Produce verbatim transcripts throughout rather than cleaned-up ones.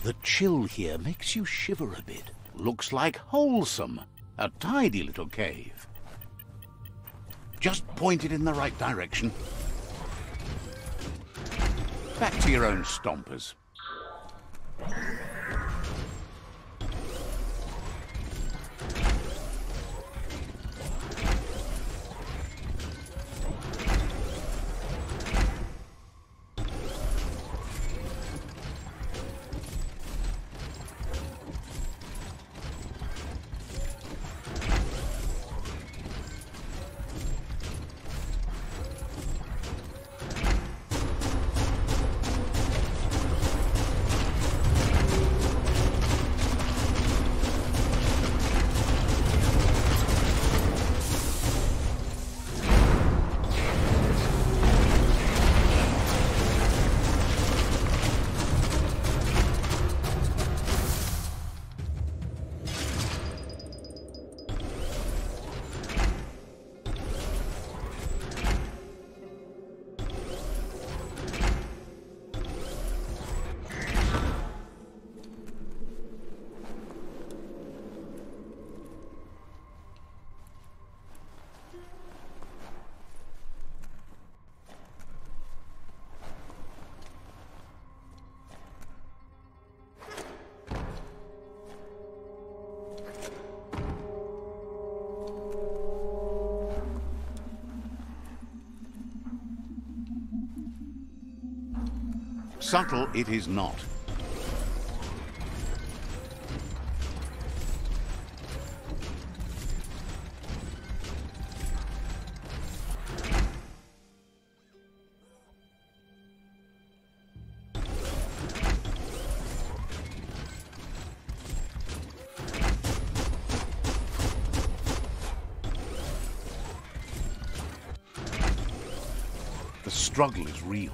The chill here makes you shiver a bit. Looks like wholesome. A tidy little cave. Just point it in the right direction. Back to your own stompers. Subtle it is not. The struggle is real.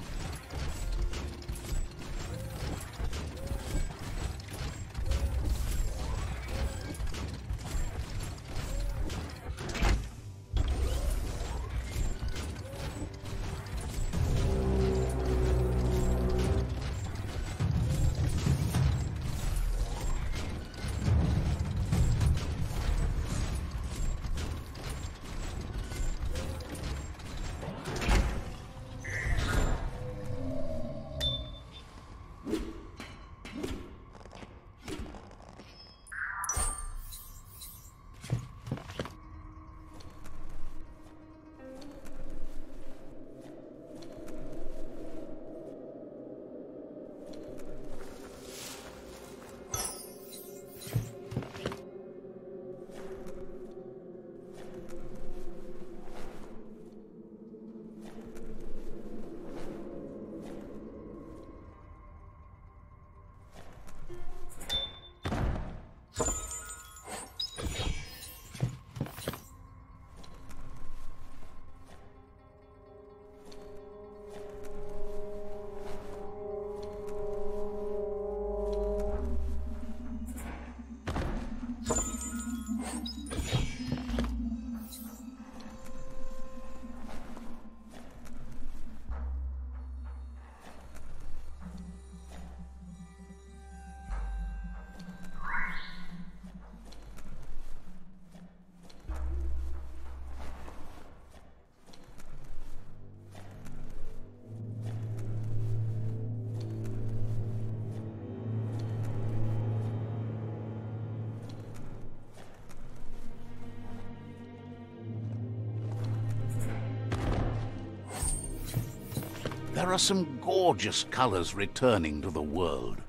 There are some gorgeous colors returning to the world.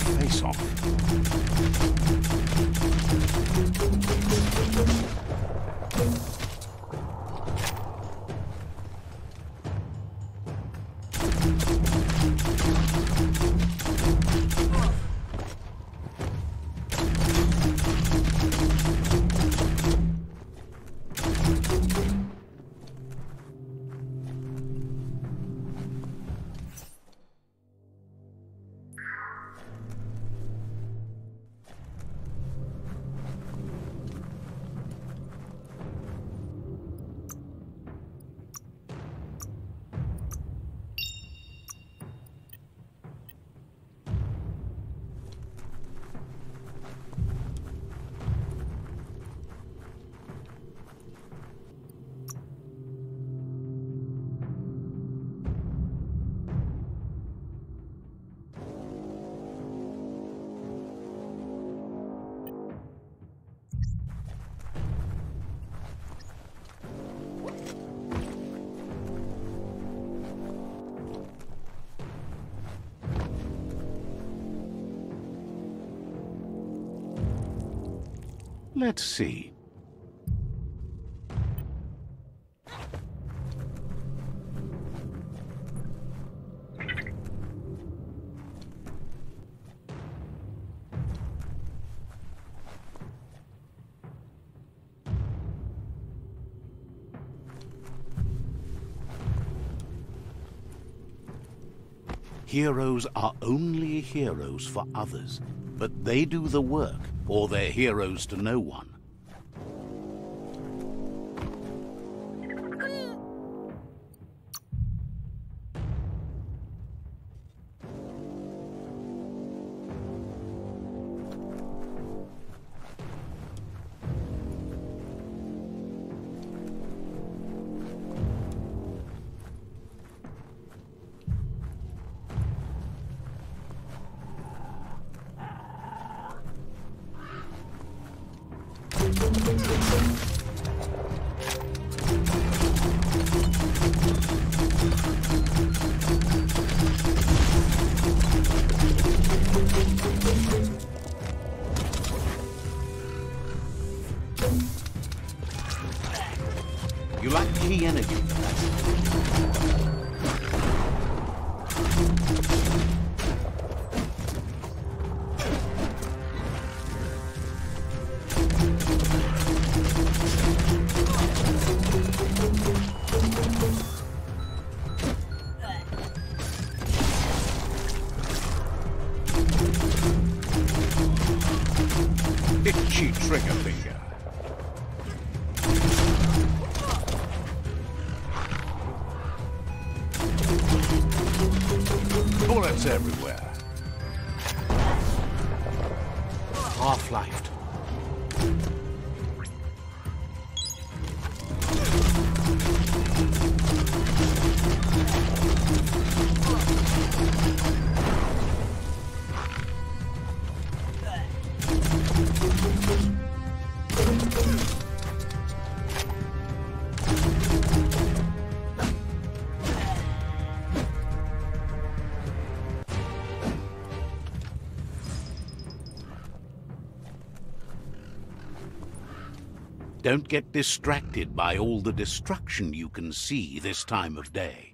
face off. Let's see. Heroes are only heroes for others, but they do the work, or they're heroes to no one. You lack key energy. Itchy trigger finger. Bullets everywhere. Half-lifed. Don't get distracted by all the destruction you can see this time of day.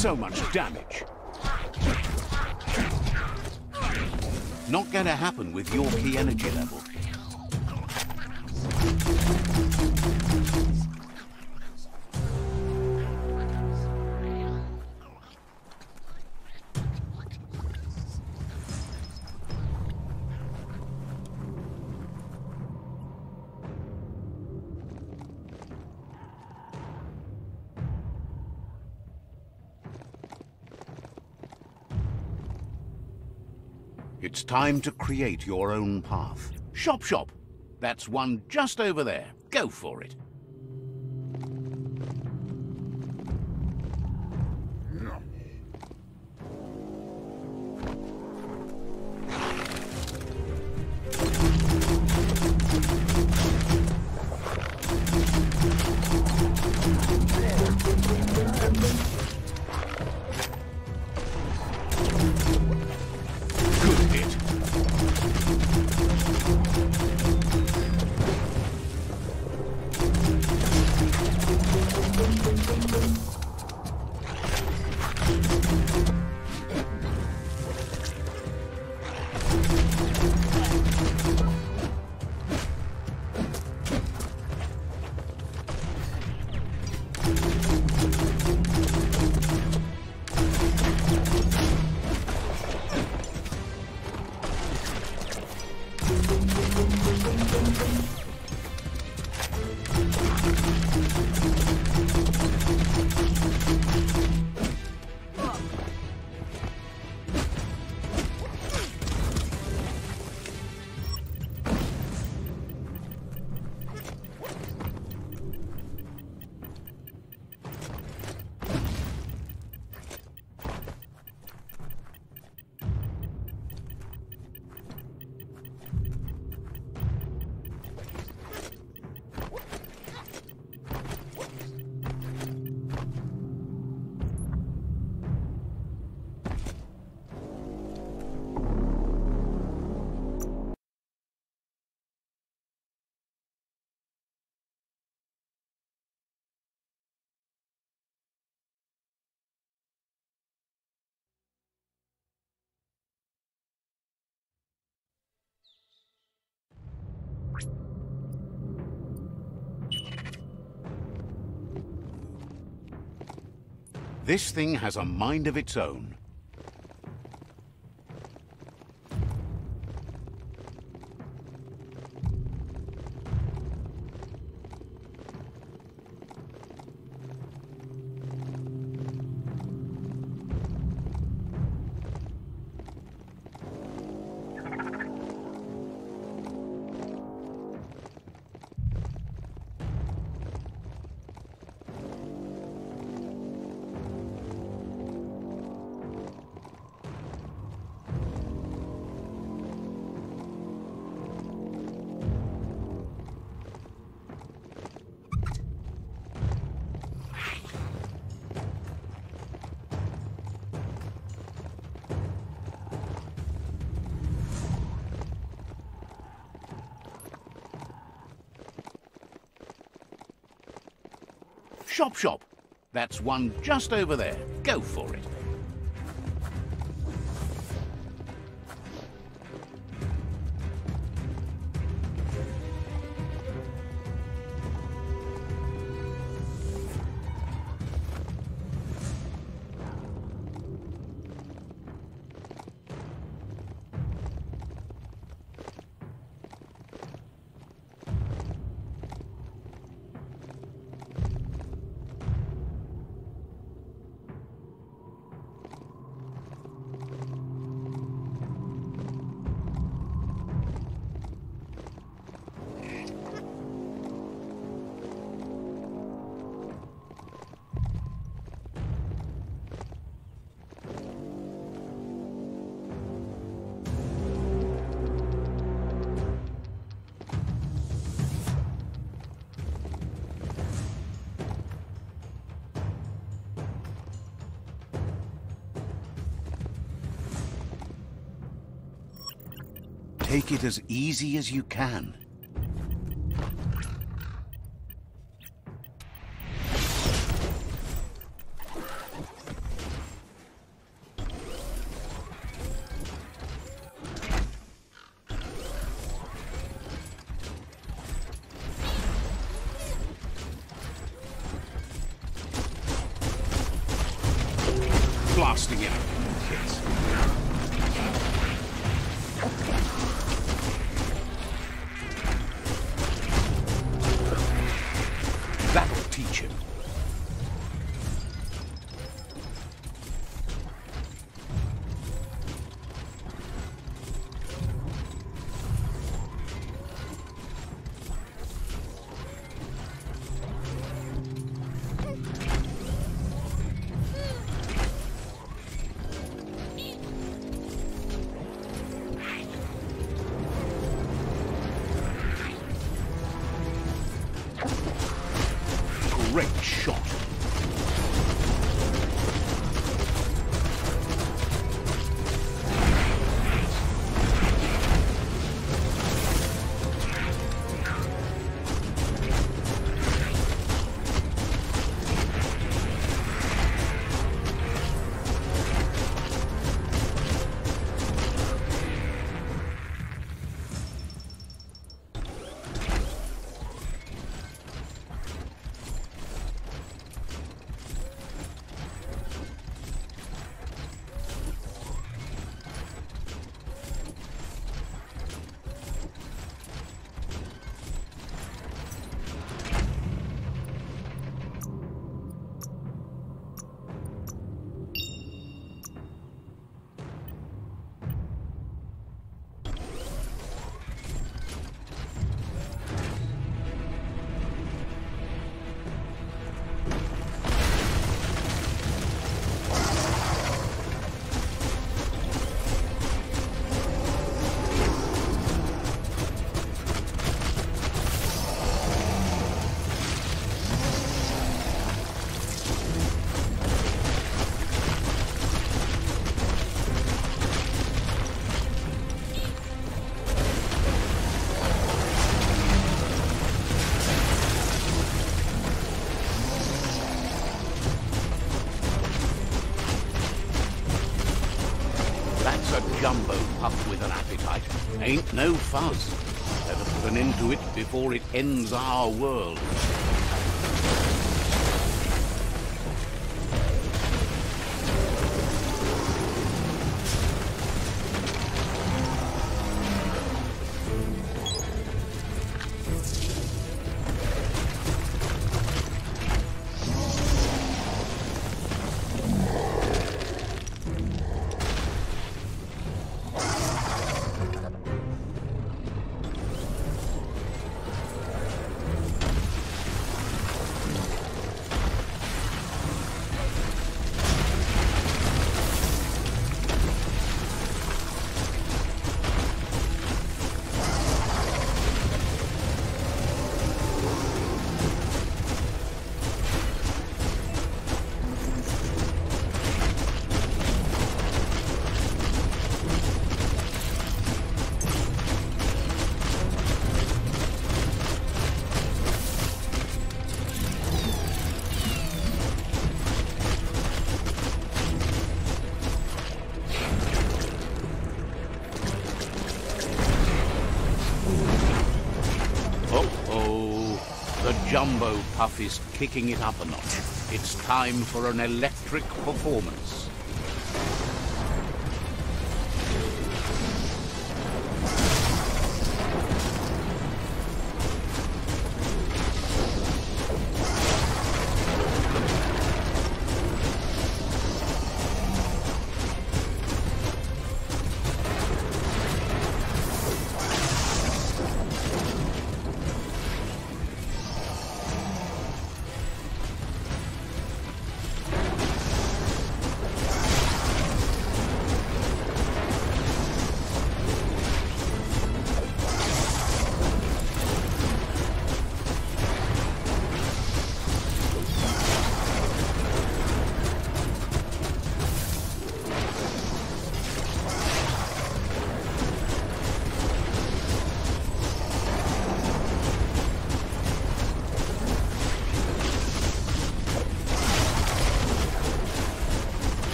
So much damage. Not going to happen with your key energy level. It's time to create your own path. Shop Shop. That's one just over there. Go for it. This thing has a mind of its own. Shop Shop. That's one just over there. Go for it. Take it as easy as you can. blasting him. Yes. That'll teach him. Great shot. Jumbo pup with an appetite. Ain't no fuzz. Better put an end to it before it ends our world. Jumbo Puff is kicking it up a notch. It's time for an electric performance.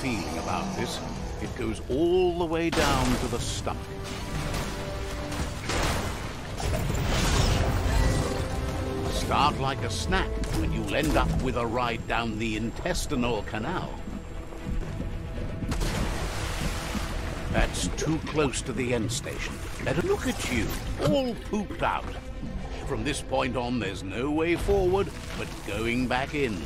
feeling about this. It goes all the way down to the stomach. Start like a snack, and you'll end up with a ride down the intestinal canal. That's too close to the end station. Better look at you, all pooped out. From this point on, there's no way forward but going back in.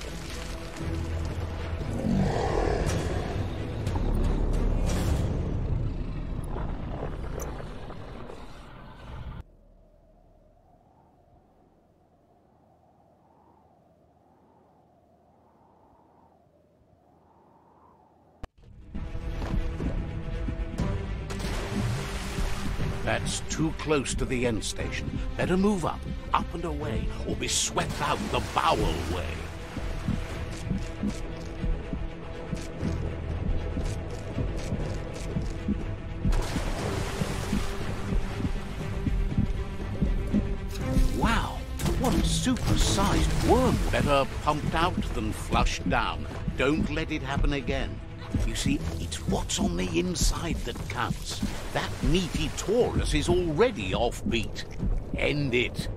That's too close to the end station. Better move up, up and away, or be swept out the bowel way. Wow, what a super-sized worm. Better pumped out than flushed down. Don't let it happen again. You see, it's what's on the inside that counts. That meaty Taurus is already offbeat. End it.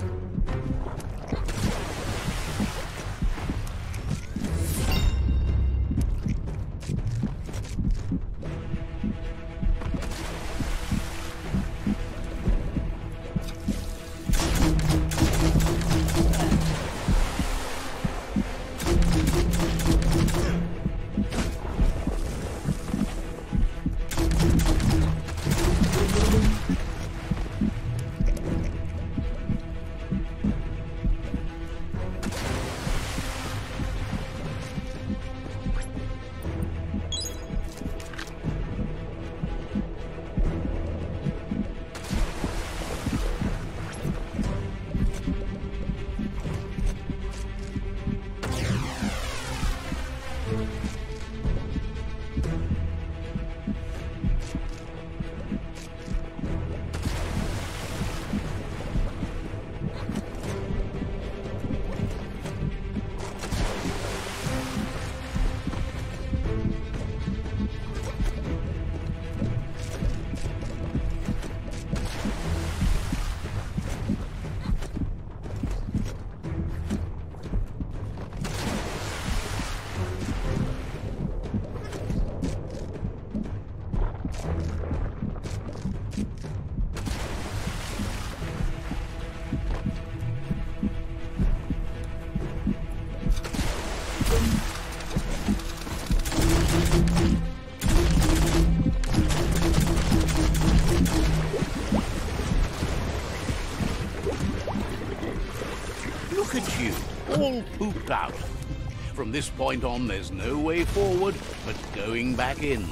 Look at you, all pooped out. From this point on, there's no way forward but going back in.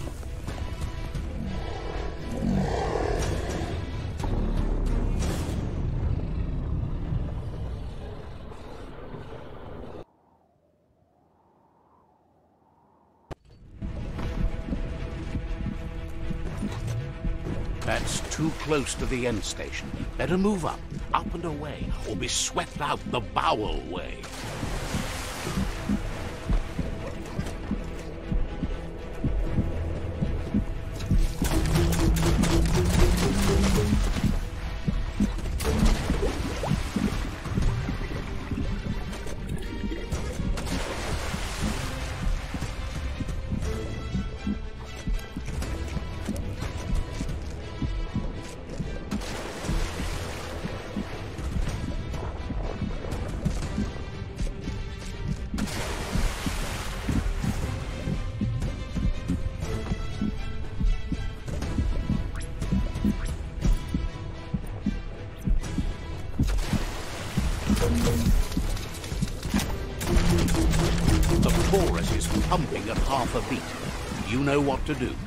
That's too close to the end station. Better move up, up and away, or be swept out the bowel way. The Taurus is pumping at half a beat. You know what to do.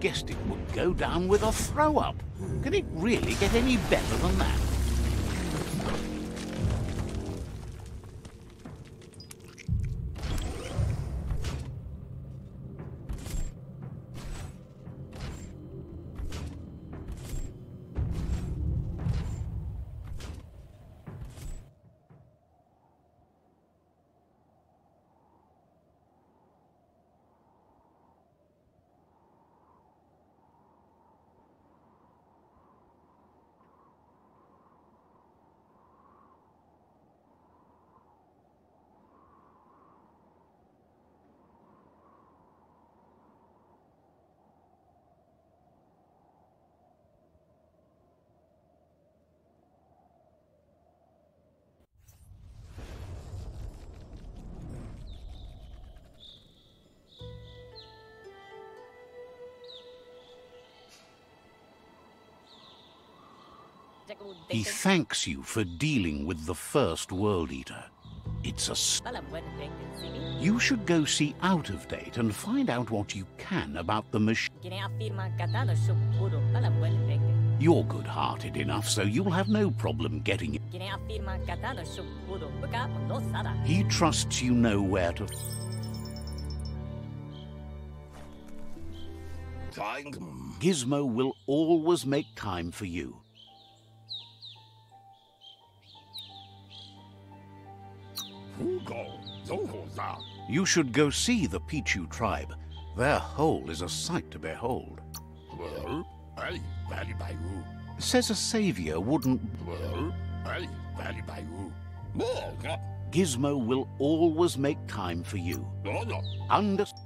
guessed it would go down with a throw-up. Can it really get any better than that? He thanks you for dealing with the first World Eater. It's a... s- You should go see Out of Date and find out what you can about the machine. You're good-hearted enough, so you'll have no problem getting it. He trusts you know where to... Gizmo will always make time for you. You should go see the Pichu tribe. Their hole is a sight to behold. Says a savior wouldn't... Gizmo will always make time for you. Under...